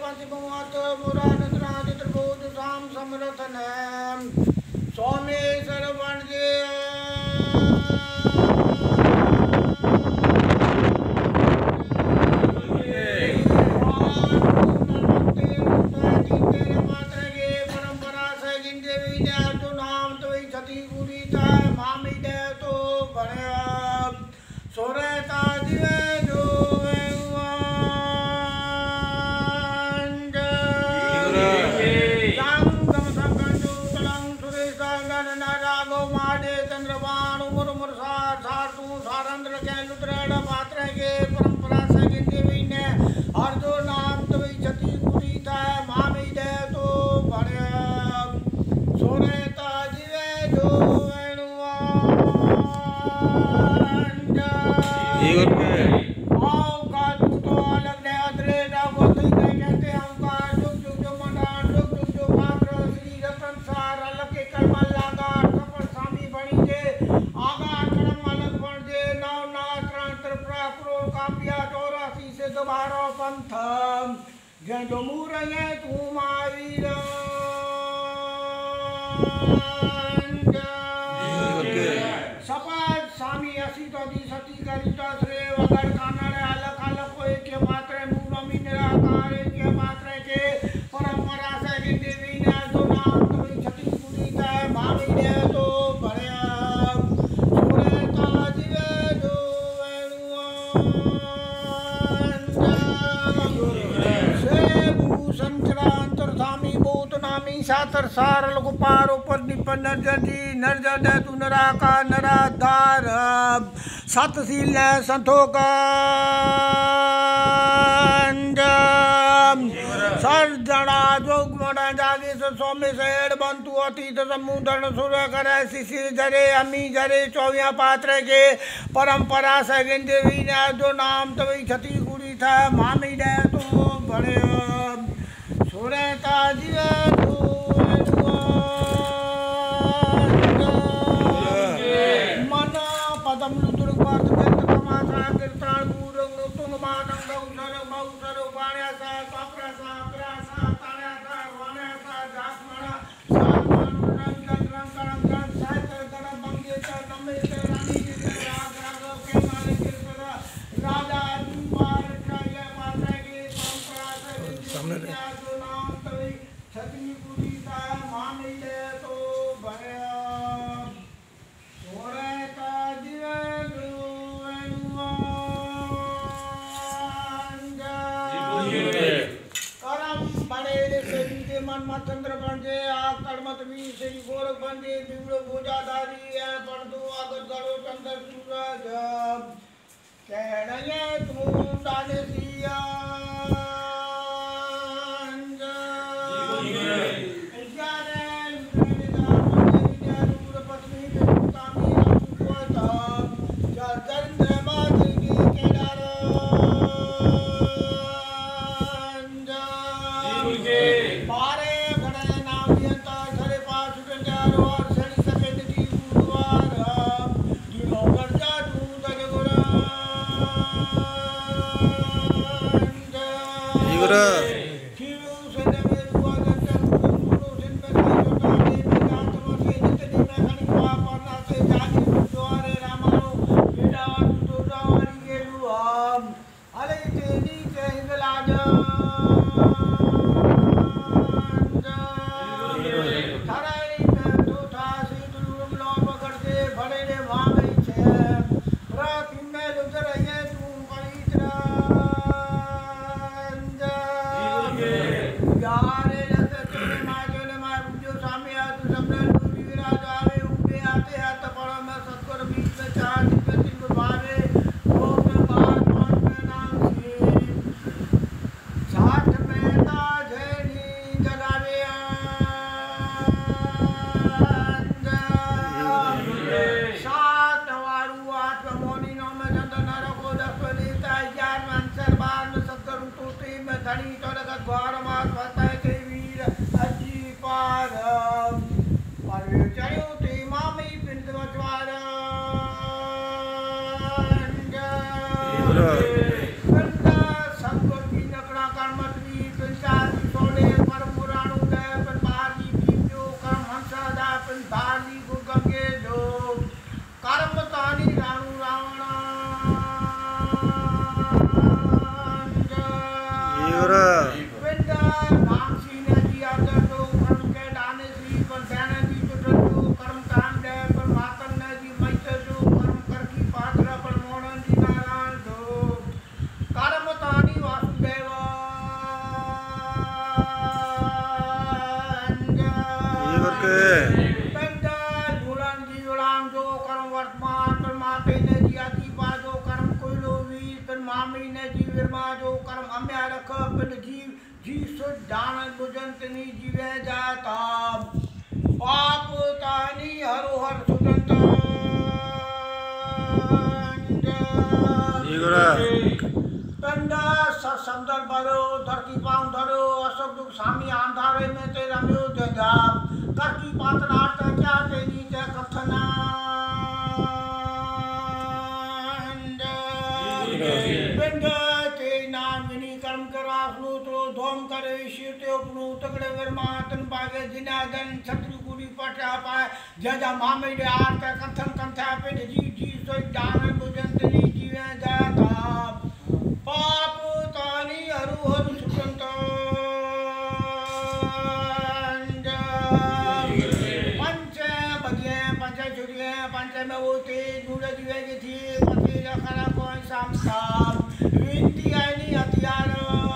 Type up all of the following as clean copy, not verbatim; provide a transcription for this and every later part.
पंचमुआत मुरानंदनाथ त्रिभुज साम समरथन सोमेश्वर वनजे परंपरा से जिंदे तो नाम तो छती पूरी था मामी दे तो बड़े सोरेता दिवे जो परंपरा से जिंदे और जो नाम तो छती पूरी था मामी दे तो बड़े सोरेता दिवे जो जो मूरंगे तू मावीर सपाट स्वामी असी तो दी सती करी तो श्रे वगड़ कानड़ अलग अलग कोई के मात्रे मूलमी निराकार के मात्रे के परंपरा से देवी ने जो नाम तो छठी पूरी का भावी दे तो बड़े सोरे ताजिवे जो सातर सार लघुपार ऊपर निपन नरजी नरजद तू नराका नराधार सतशील संतोक सर्जना जोग मड़ा जागे स्वामी सेड़ बंतु अतीत समुद्र सूर्य करे शिशिर जरे अमी जरे चौविया पात्र के परंपरा से देवी ने जो नाम तभी छती गुड़ी था मामी दे तो बड़े सुरता जीवे चंद्र बंजे आग कड़मत भी श्री गोरख बंजे दिवड़ भुजाधारी है परदु आगत गड़ो चंद्र सूरज कहणये तू डाले सिया संकुल की नकड़ा कर्मत जी पंचाजी सोले परम पुराणो दे पन बाजी दीप्यो कर्म हंसदा पन बाजी गुगंगे जो कर्म तानी राणू रावणा पिंडा नामसी ने जी आदर तो कर्म के दाने श्री पर ध्यान जी तो कर्म काम दे पर मातन ने जी मैत जो कर्म कर की पात्र पर मोहन जी नारायण जो कर्म तानी वासुदेव पिंडा जुड़न जी जुड़ान जो कर्म वर्तमान पर माते ने जी आती पाजो कर्म कोइलो वीर पर मामी ने जी विरमा जो कर्म अम्या रख पिंड जीव जी सुध दान बुजंतनी जीवे जाता पाप तानी हरो हर सुदंत पिंडा ससंदर भरो धरती पांव धरो अशोक दुख स्वामी आंधारे में तेरा म्यो जगा कर की पातनाट क्या तेरी जय कथना पिंड ते नाम विनी कर्म करा फ्लूत्रो धोम करे शिवते उपनु तगड़े वर्मातन बागे जिनादन छत्रु गुरी पटा पाए जजा मामे दे आर्त कथन कंथा पिंड जी जी सोई दान बुजंतनी जीवे जाता पाप तानी हरु हरु सुखंत पंच बजे पंच जुड़िए पंच में वो ते जुड़े जुड़े के थी पति रखना कोई शाम शाम विंती आईनी हथियार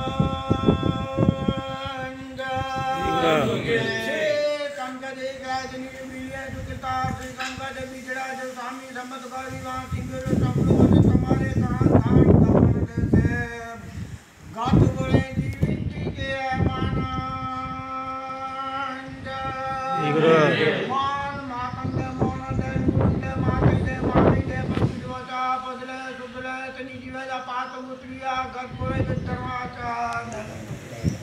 से कंका देगा जनी मिलिए दुखता से कंका दे बिगड़ा जो स्वामी सम्मतकारी वहां सिंगर सब लोग तुम्हारे कान धान धान दे गात बोले जीविती के मानंद मान माकंद मोन दे मुंडे माते दे मामी दे पतिवता पदले सुबले तनी जीवे दा पात उतरिया घर कोले दरवाजा